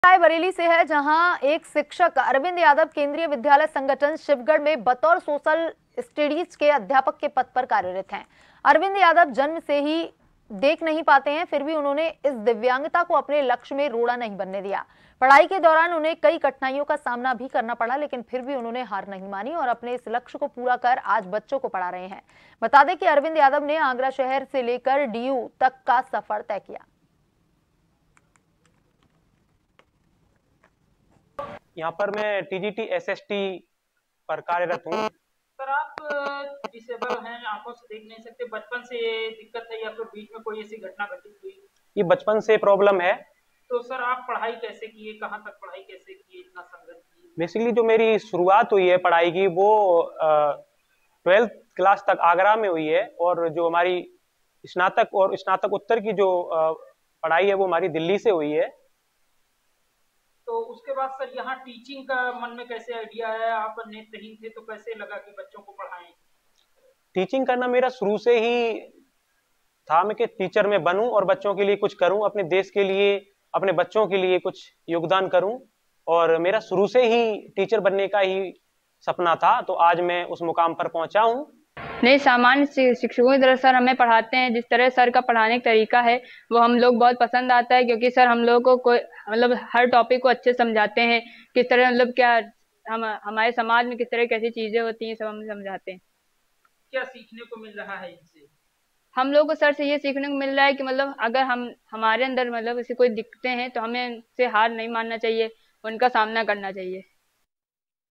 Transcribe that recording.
रायबरेली से है, जहां एक शिक्षक अरविंद यादव केंद्रीय विद्यालय संगठन शिवगढ़ में बतौर सोशल स्टडीज के अध्यापक के पद पर कार्यरत हैं। अरविंद यादव जन्म से ही देख नहीं पाते हैं, फिर भी उन्होंने इस दिव्यांगता को अपने लक्ष्य में रोड़ा नहीं बनने दिया। पढ़ाई के दौरान उन्हें कई कठिनाइयों का सामना भी करना पड़ा, लेकिन फिर भी उन्होंने हार नहीं मानी और अपने इस लक्ष्य को पूरा कर आज बच्चों को पढ़ा रहे हैं। बता दें कि अरविंद यादव ने आगरा शहर से लेकर डीयू तक का सफर तय किया। यहाँ पर मैं टीजीटी एसएसटी पर कार्यरत हूँ। सर, आप डिसेबल हैं, आंखों से देख नहीं सकते, बचपन से ये दिक्कत है या फिर बीच में कोई ऐसी घटना घटित हुई? ये बचपन से प्रॉब्लम है। तो सर, आप पढ़ाई कैसे किए, कहाँ तक पढ़ाई कैसे किए, इतना संघर्ष किए? बेसिकली जो मेरी शुरुआत हुई है पढ़ाई की वो 12th क्लास तक आगरा में हुई है, और जो हमारी स्नातक और स्नातक उत्तर की जो पढ़ाई है वो हमारी दिल्ली से हुई है। तो उसके बाद सर यहाँ टीचिंग का मन में कैसे आइडिया आया? आप नेत्रहीन थे तो कैसे लगा कि बच्चों को पढ़ाएं? टीचिंग करना मेरा शुरू से ही था, मैं कि टीचर में बनूं और बच्चों के लिए कुछ करूं, अपने देश के लिए, अपने बच्चों के लिए कुछ योगदान करूं। और मेरा शुरू से ही टीचर बनने का ही सपना था, तो आज मैं उस मुकाम पर पहुंचा हूं। नहीं, सामान्य शिक्षकों की तरह सर हमें पढ़ाते हैं। जिस तरह सर का पढ़ाने का तरीका है वो हम लोग बहुत पसंद आता है, क्योंकि सर हम लोग को कोई हर टॉपिक को अच्छे समझाते हैं। किस तरह क्या हमारे समाज में किस तरह कैसी चीजें होती हैं, सब हमें समझाते हैं। क्या सीखने को मिल रहा है इनसे? हम लोग को सर से ये सीखने को मिल रहा है कि अगर हमारे अंदर ऐसी कोई दिक्कतें हैं तो हमें उनसे हार नहीं मानना चाहिए, उनका सामना करना चाहिए।